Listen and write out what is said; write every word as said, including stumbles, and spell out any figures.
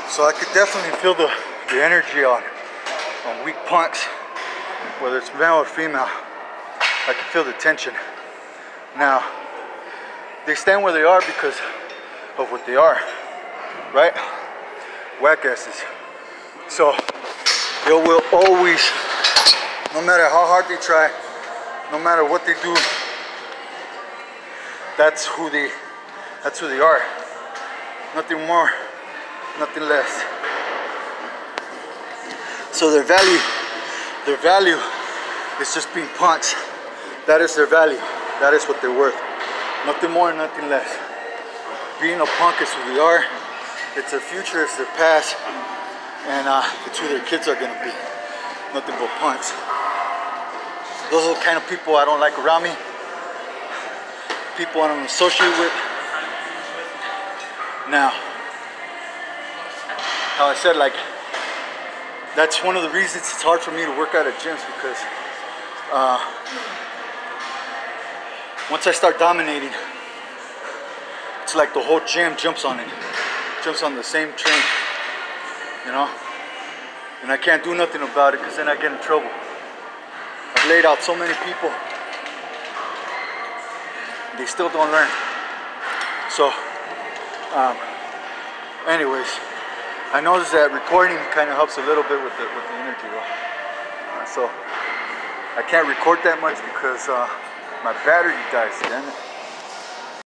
So I could definitely feel the, the energy on, on weak punks, whether it's male or female. I can feel the tension. Now, they stand where they are because of what they are, right? Whack asses. So they will always, no matter how hard they try, no matter what they do, that's who they, that's who they are. Nothing more, nothing less. So their value, their value is just being punks. That is their value. That is what they're worth. Nothing more, nothing less. Being a punk is who they are. It's their future, it's their past, and uh, it's who their kids are gonna be. Nothing but punks. Those are the kind of people I don't like around me. People I don't associate with. Now, how I said, like, that's one of the reasons it's hard for me to work out at gyms, because uh, once I start dominating, it's like the whole gym jumps on it, jumps on the same train, you know? And I can't do nothing about it because then I get in trouble. I've laid out so many people, they still don't learn. So, um, anyways, I noticed that recording kind of helps a little bit with the, with the energy, uh, so I can't record that much because uh, my battery dies, damn it.